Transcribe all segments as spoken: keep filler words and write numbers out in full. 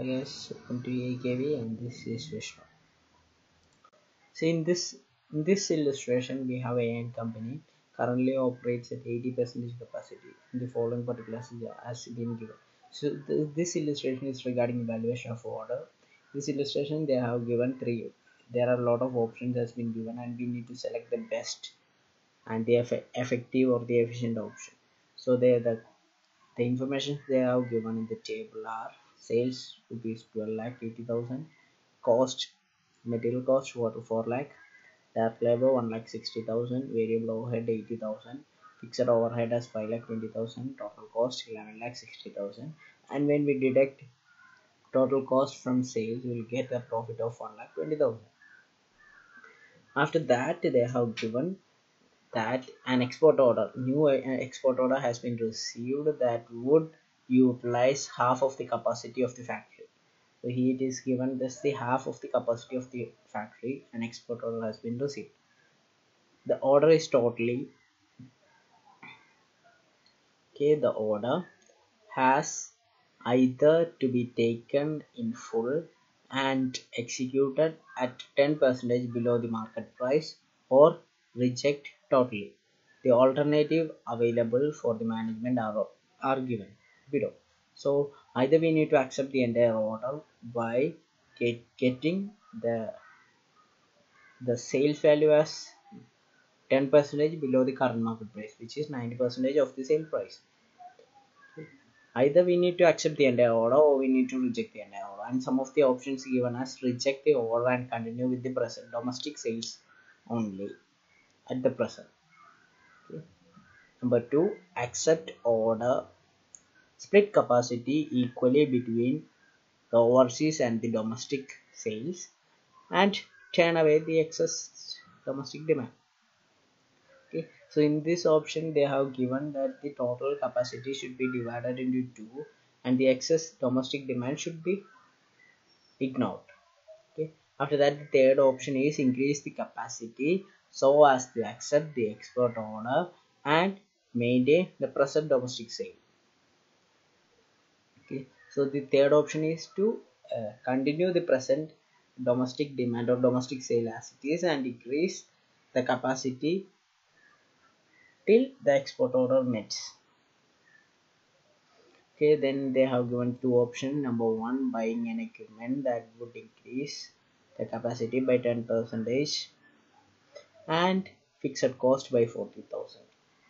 I guess welcome to A K V and this is Vishnu. So in this in this illustration we have a N company currently operates at eighty percent capacity. The following particulars has been given. So th this illustration is regarding evaluation of order. This illustration they have given three. There are a lot of options has been given and we need to select the best and the eff effective or the efficient option. So they the the information they have given in the table are sales rupees twelve lakh eighty thousand, cost material cost water four lakh, direct labor one lakh sixty thousand, variable overhead eighty thousand, fixed overhead as five lakh twenty thousand, total cost eleven lakh sixty thousand, and when we deduct total cost from sales we will get a profit of one lakh twenty thousand. After that they have given that an export order, new uh, export order has been received that would utilize half of the capacity of the factory. So here it is given this the half of the capacity of the factory, an export order has been received. The order is totally okay. The order has either to be taken in full and executed at ten percent below the market price or reject totally. The alternative available for the management are, are given below. So either we need to accept the entire order by get, getting the the sales value as ten percent below the current market price, which is ninety percent of the sale price. Either we need to accept the entire order or we need to reject the entire order, and some of the options given as reject the order and continue with the present domestic sales only at the present. Okay. Number two, accept order, split capacity equally between the overseas and the domestic sales and turn away the excess domestic demand. Okay, so in this option they have given that the total capacity should be divided into two and the excess domestic demand should be ignored. Okay, after that the third option is increase the capacity so as to accept the export order and maintain the present domestic sale. Okay, so the third option is to uh, continue the present domestic demand or domestic sale as it is and increase the capacity till the export order meets. Okay, then they have given two options. Number one, buying an equipment that would increase the capacity by ten percent and fixed cost by forty thousand.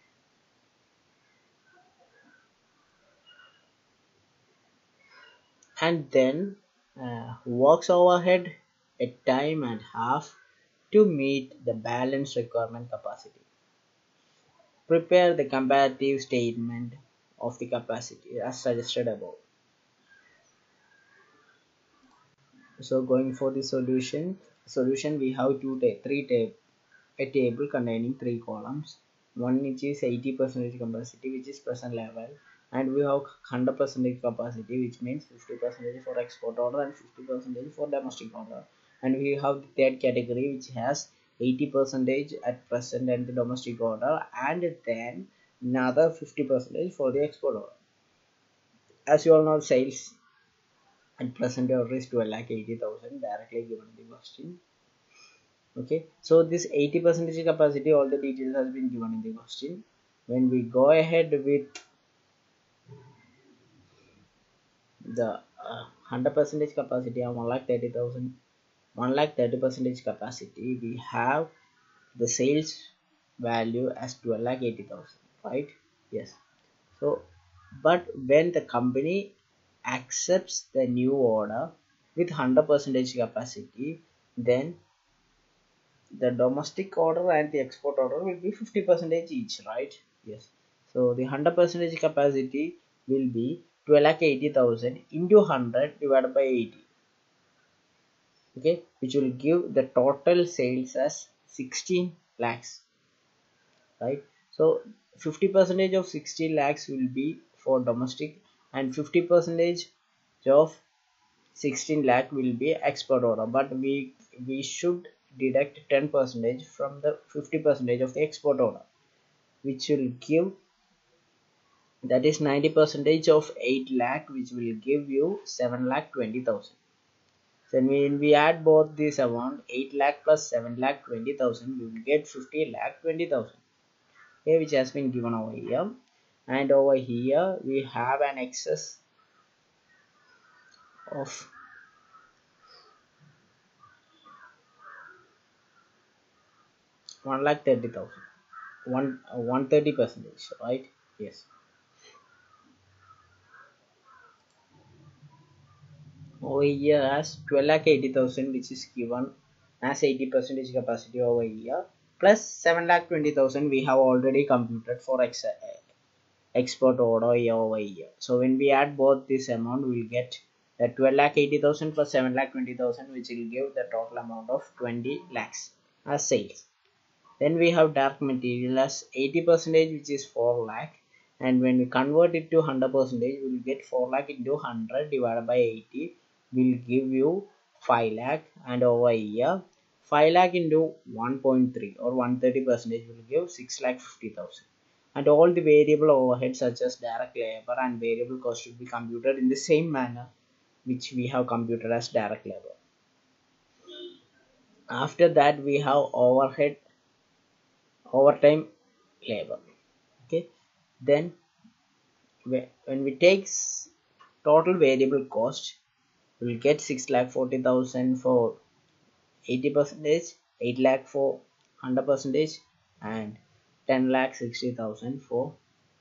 And then uh, works overhead a time and half to meet the balance requirement capacity. Prepare the comparative statement of the capacity as suggested above. So going for the solution, solution we have two ta three tab a table containing three columns. One which is eighty percent capacity, which is present level, and we have one hundred percent capacity, which means fifty percent for export order and fifty percent for domestic order. And we have the third category which has eighty percent at present and the domestic order, and then another fifty percent for the export order. As you all know, sales at present order is twelve lakh eighty thousand directly given in the question. Okay, so this eighty percent capacity, all the details has been given in the question. When we go ahead with the uh, one hundred percent capacity of one lakh thirty thousand, one lakh thirty percent capacity, we have the sales value as twelve lakh eighty thousand, right? Yes. So but when the company accepts the new order with one hundred percent capacity, then the domestic order and the export order will be fifty percent each, right? Yes. So the one hundred percent capacity will be twelve lakh eighty thousand into one hundred divided by eighty. Okay, which will give the total sales as sixteen lakhs, right? So fifty percent of sixteen lakhs will be for domestic and fifty percent of sixteen lakh will be export order, but we we should deduct ten percent from the fifty percent of the export order, which will give That is ninety percentage of eight lakh, which will give you seven lakh twenty thousand. Then when we add both this amount, eight lakh plus seven lakh twenty thousand, we will get fifty lakh twenty thousand. Okay, which has been given over here. And over here we have an excess of one lakh thirty thousand. One uh, one thirty percentage, right? Yes. Over here as twelve lakh eighty thousand, which is given as eighty percentage capacity over here, plus seven lakh twenty thousand we have already computed for ex export order over here. So when we add both this amount, we will get the twelve lakh eighty thousand plus seven lakh twenty thousand, which will give the total amount of twenty lakhs as sales. Then we have direct material as eighty percentage, which is four lakh, and when we convert it to one hundred percentage, we will get four lakh into one hundred divided by eighty will give you five lakh, and over here five lakh into one point three or one hundred thirty percentage will give six lakh fifty thousand. And all the variable overheads such as direct labor and variable cost should be computed in the same manner which we have computed as direct labor. After that we have overhead overtime labor. Okay, then when we take total variable cost, we will get six lakh forty thousand for eighty percentage, eight lakh for one hundred percentage, and ten lakh sixty thousand for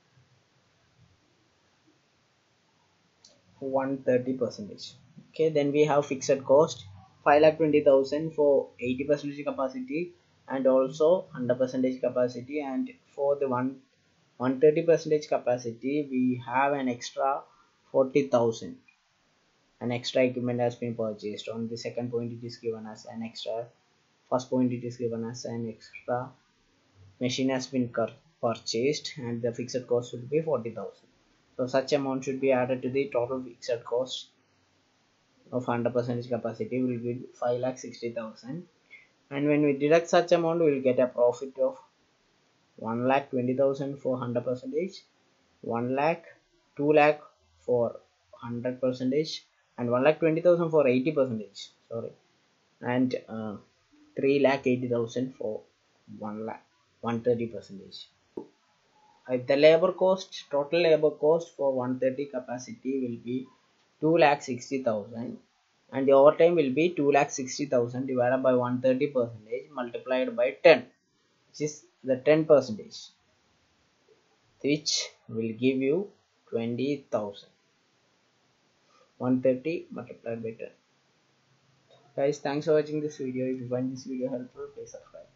one hundred thirty percentage. Okay, then we have fixed cost five lakh twenty thousand for eighty percentage capacity and also one hundred percentage capacity, and for the one one hundred thirty percentage capacity we have an extra forty thousand. An extra equipment has been purchased. On the second point it is given as an extra, first point it is given as an extra machine has been purchased, and the fixed cost will be forty thousand. So such amount should be added to the total fixed cost of one hundred percentage capacity will be five lakh sixty thousand, and when we deduct such amount we will get a profit of one lakh twenty thousand for one hundred percentage, one lakh, two lakh for one hundred percentage, and one lakh twenty thousand for eighty percentage, sorry, and uh, three lakh eighty thousand for one lakh one hundred thirty percentage. Uh, the labor cost, total labor cost for one hundred thirty capacity will be two lakh sixty thousand, and the overtime will be two lakh sixty thousand divided by one hundred thirty percentage multiplied by ten, which is the ten percentage, which will give you twenty thousand. one hundred thirty multiplied by ten. Guys, thanks for watching this video. If you find this video helpful, please subscribe.